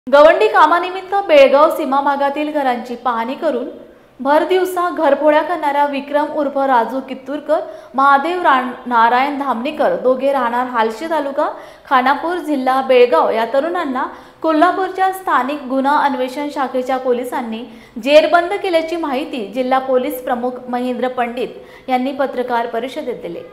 गवंडी कामानिमित्त बेळगाव सीमा भागातील घरांची पाहणी करून भर दिवसा घरफोड्या करणारा विक्रम उर्फ राजू कित्तूरकर, महादेव नारायण धामणीकर दोघे राहणार हालशी तालुका, खानापूर, जिल्हा बेळगाव या तरुणांना कोल्हापूरच्या स्थानिक गुन्हा अन्वेषण शाखेच्या पोलिसांनी जेरबंद केल्याची माहिती जिल्हा पोलीस प्रमुख महेंद्र पंडित यांनी पत्रकार परिषदेत दिली।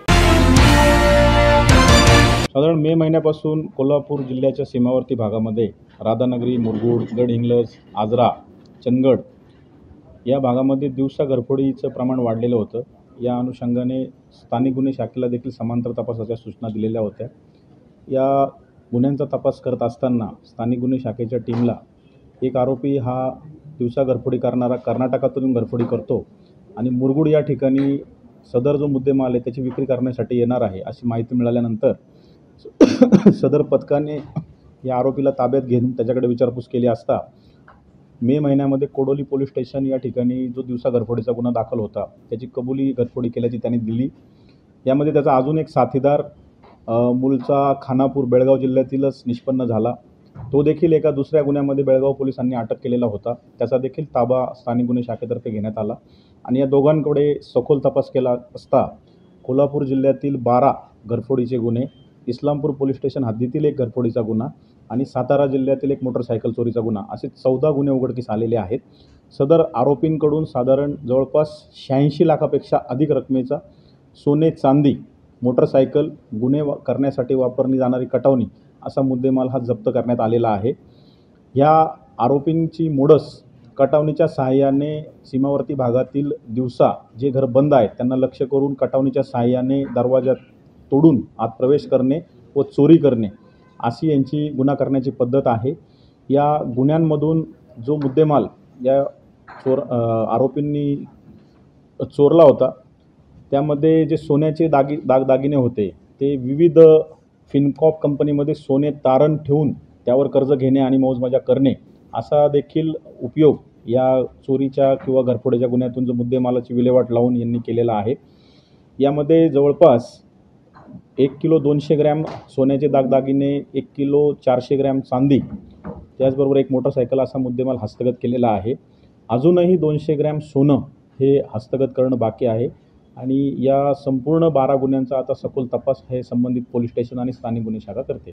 साधारण मे महिन्यापासून कोल्हापूर जिल्ह्याच्या सीमावर्ती भागामध्ये राधानगरी, मुरगुड, गडहिंग्लज, आजरा, चंदगड या भागामध्ये दिवसा घरफोडीचं प्रमाण वाढलेलं होतं। या अनुषंगाने स्थानिक गुन्हे शाखेला देखील समांतर तपासाच्या सूचना दिलेल्या होत्या। या गुन्ह्यांचा तपास करत असताना स्थानिक गुन्हे शाखेच्या टीमला एक आरोपी हा दिवसा घरफोडी करणारा कर्नाटकातून घरफोडी करतो आणि मुरगुड या ठिकाणी सदर जो मुद्देमाल आहे त्याची विक्री करण्यासाठी येणार आहे अशी माहिती मिळाल्यानंतर सदर पथकाने या आरोपीला ताब्यात घेऊन त्याच्याकडे विचारपूस केली असता मे महिन्यामध्ये कोडोली पोलीस स्टेशन या ठिकाणी जो दिवसा घरफोडीचा गुन्हा दाखल होता त्याची कबुली घरफोडी केल्याची त्यांनी दिली। यामध्ये त्याचा अजून एक साथीदार मूळचा खानापूर बेळगाव जिल्ह्यातीलच निष्पन्न झाला। तो देखील एका दुसऱ्या गुन्ह्यामध्ये बेळगाव पोलिसांनी अटक केलेला होता। त्याचा देखील ताबा स्थानिक गुन्हे शाखेतर्फे घेण्यात आला आणि या दोघांकडे सखोल तपास केला असता कोल्हापूर जिल्ह्यातील 12 घरफोडीचे गुन्हे, इस्लामपूर पोलीस स्टेशन हद्दीतील एक घरफोडीचा गुन्हा आणि सातारा जिल्ह्यातील एक मोटरसायकल चोरीचा गुन्हा असे 14 गुन्हे उघडकीस आलेले आहेत। सदर आरोपींकडून साधारण जवळपास 86 लाखापेक्षा अधिक रकमेचा सोने, चांदी, मोटरसायकल, गुन्हे करण्यासाठी वापरली जाणारी कटावणी असा मुद्देमाल हा जप्त करण्यात आलेला आहे। या आरोपींची मोडस कटावणीच्या सहाय्याने सीमावर्ती भागातील दिवसा जे घर बंद आहेत त्यांना लक्ष्य करून कटावणीच्या सहाय्याने दरवाजा तोडून आत प्रवेश करणे व चोरी करणे अशी यांची गुन्हा करण्याची पद्धत आहे। या गुन्ह्यांमधून जो मुद्देमाल या आरोपींनी चोरला होता त्यामध्ये जे सोन्याचे दागिने होते ते विविध फिनकॉप कंपनीमध्ये सोने तारण ठेवून त्यावर कर्ज घेणे आणि मौजमजा करणे असा देखील उपयोग या चोरीच्या किंवा घरफोडीच्या गुन्ह्यातून जो मुद्देमालाची विल्हेवाट लावून यांनी केलेला आहे। यामध्ये जवळपास 1 किलो 200 ग्रॅम सोन्याचे दागिने, 1 किलो 400 ग्रॅम चांदी, त्याचबरोबर एक मोटरसायकल असा मुद्देमाल हस्तगत केलेला आहे। अजूनही 200 ग्रॅम सोनं हे हस्तगत करणं बाकी आहे आणि या संपूर्ण 12 गुन्ह्यांचा आता सखोल तपास हे संबंधित पोलीस स्टेशन आणि स्थानिक गुन्हे शाखा करते।